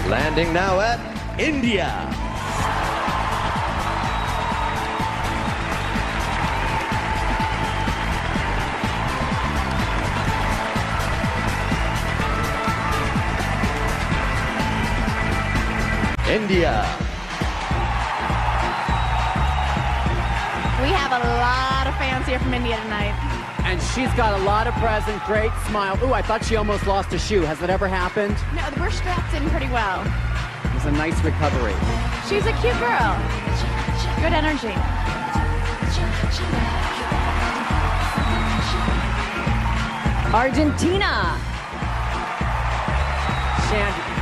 Landing now at India. India. We have a lot of fans here from India tonight. And she's got a lot of present, great smile. Ooh, I thought she almost lost a shoe. Has that ever happened? No, we're strapped in pretty well. It was a nice recovery. She's a cute girl. Good energy. Argentina. Shandy.